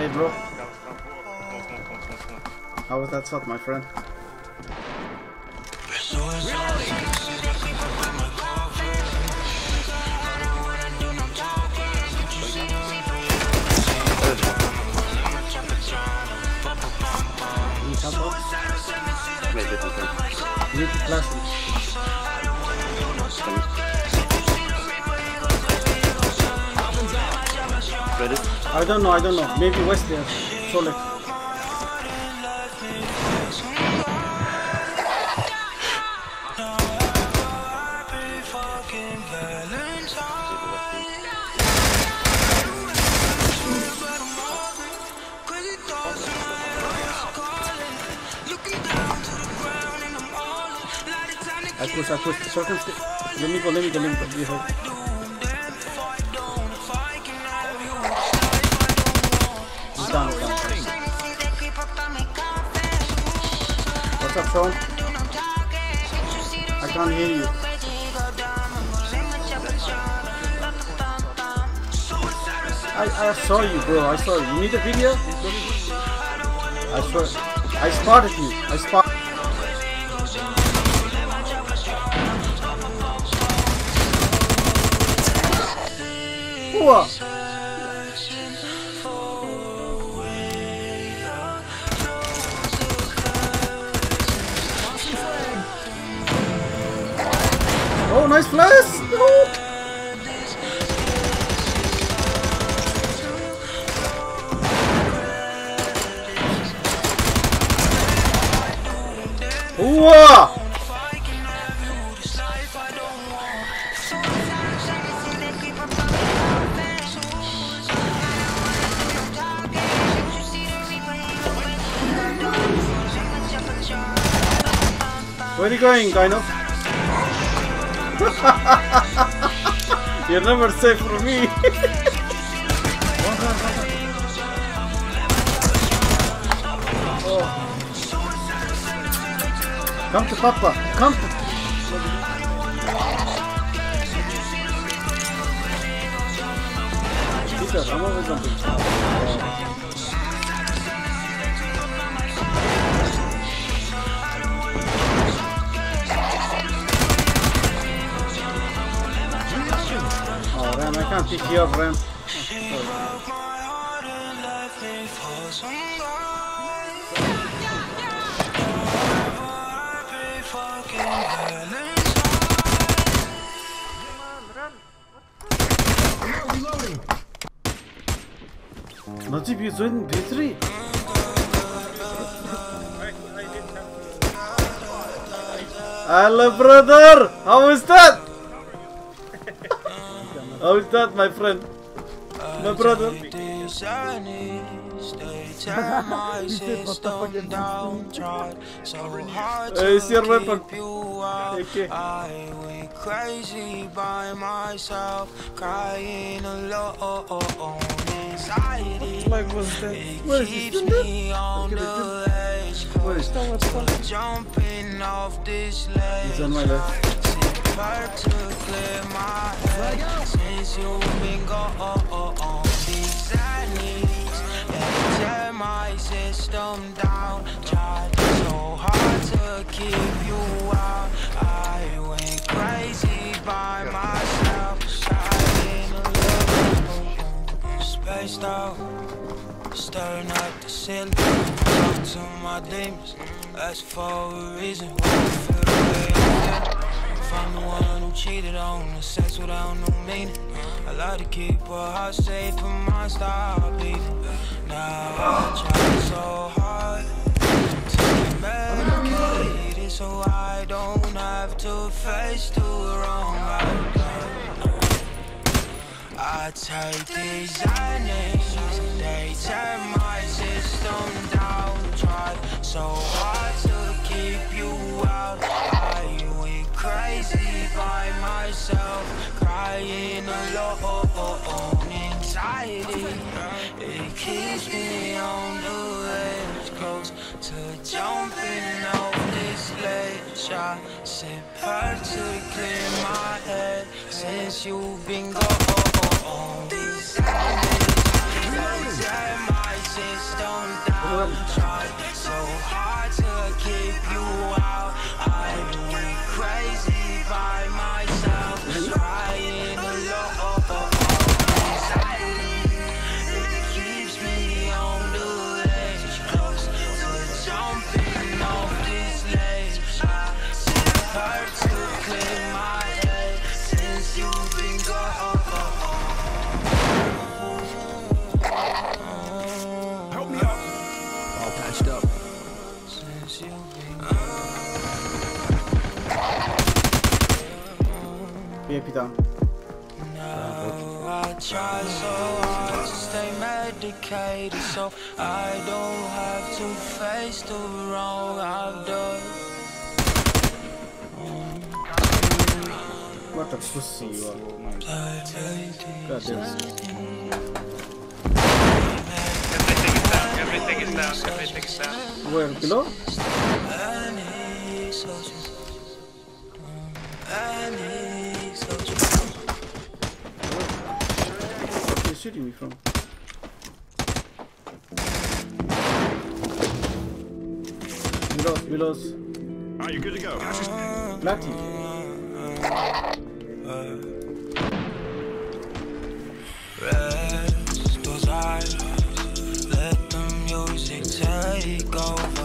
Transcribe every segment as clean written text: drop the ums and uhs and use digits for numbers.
Hey bro. How was that shot, my friend? I don't know. Maybe West there. Solid. I push. Circle stick. Let me go. Be hurt. He's down. What's up, Sean? I can't hear you. I saw you, bro. I saw you. You need a video? I swear. I spotted you. What? Oh, nice flash! Oh. Whoa! Where are you going, Dino? You're never safe for me. Oh. Come to Papa. Come to. Peter, I'm always jumping. Ram, I can't pick you up, Ram. Najib, you joined B3? Hello, brother! How is that? How is that, my friend? My brother? It's your weapon. Okay. I went crazy by myself, crying alone. Like, what's that? Where is me on the edge? Jumping off this ledge. It's on my left. To clear my head since you've been gone. These knees and tear my system down. Tried so hard to keep you out. I went crazy by myself, shining alone. Spaced out, staring at the ceiling. Talk to my demons, that's for a reason. Why I feel the way I feel. I'm the one who cheated on the sex without no meaning. I like to keep a heart safe from my style beating. Now I try so hard to be medicated so I don't have to face the wrong outcome. I take these energies, they tear my system down. Try so hard to keep you out. Crazy by myself, crying alone. Anxiety, it keeps me on the edge, close to jumping off this ledge. I sip her to clear my head since you've been gone. These tear my system down. Try so hard to keep you out. I went crazy by myself, crying alone. It keeps me on the edge, close to jumping off this ledge. I said hurt to clear my head since you've been gone. Help me up. All patched up. Since you've been AAP down. I try so hard to stay medicated so I don't have to face the wrong I've done. What a pussy you are. God damn. Everything is down. Everything is down. Where? Below? Where are you shooting me from? Below. Are you good to go? Flatty. Rest those eyes, let the music take over.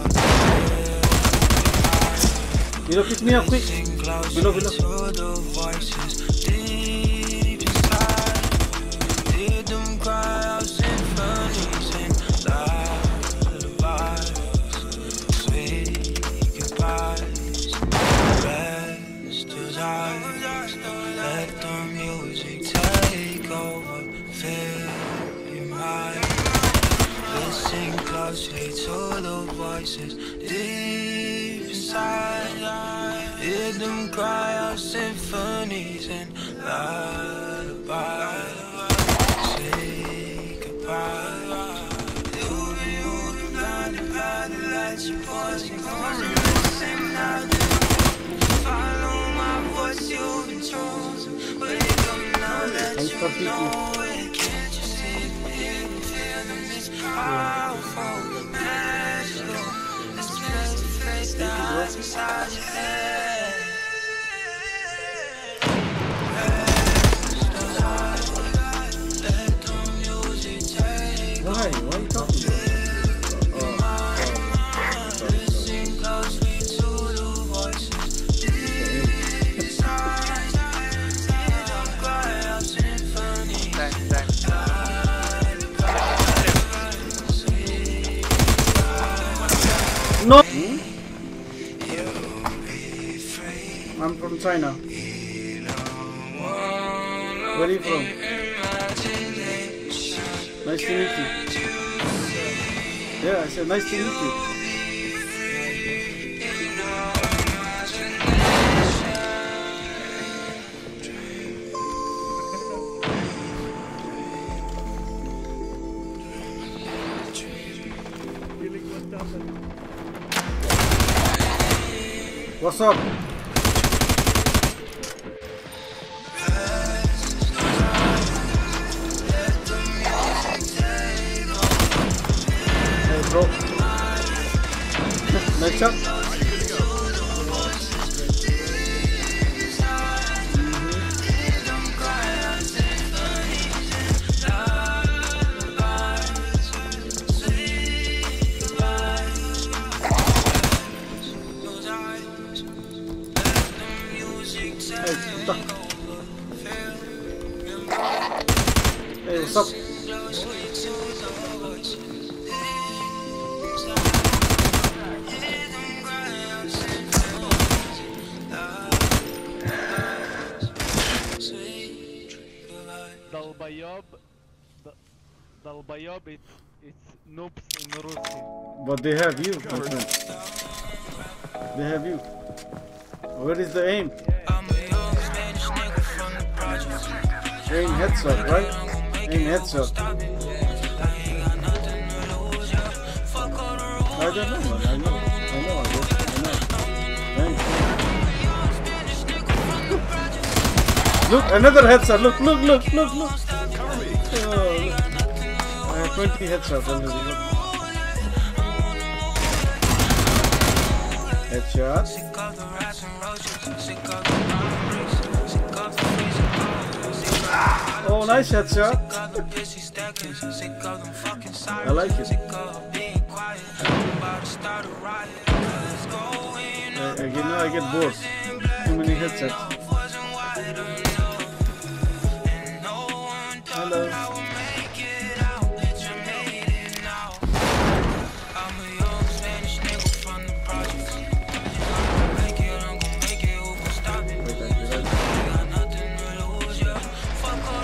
Below, pick me up quick. Below. To the voices deep inside, hear them cry out symphonies and lullabies, sweet goodbyes. Rest those eyes, let the music take over. Feel your mind, listen closely to the voices deep inside. Hear them cry out symphonies and lullabies. Say goodbye. You've been blinded by the lights you're poison. Come and listen now. Follow my voice, you've been chosen. Wake up now that you know it. Can't you see it? Hear and feel them. It's powerful, magical. Let's face to face the eyes inside your head. Why? Why are you talking to me? Listen closely to the voices deep inside. Hear them cry out symphonies. No! I'm from China. Where are you from? Nice to meet you. Yeah, I said nice to meet you. What's up? Hey bro. Nice shot. Hey, what's up? Долбоёб, it's noobs in Russia. But they have you, my friend. They have you. Where is the aim? Aim headshot, right? Aim headshot. I don't know, man. I know. Look, another headshot. Look. Oh, look. I have 20 headshots already. Headshot. Oh, nice headshot. I like it. I get bored. Too many headshots. Hello.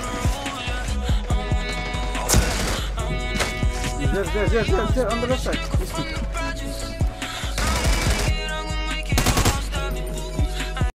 Yes, on the left side.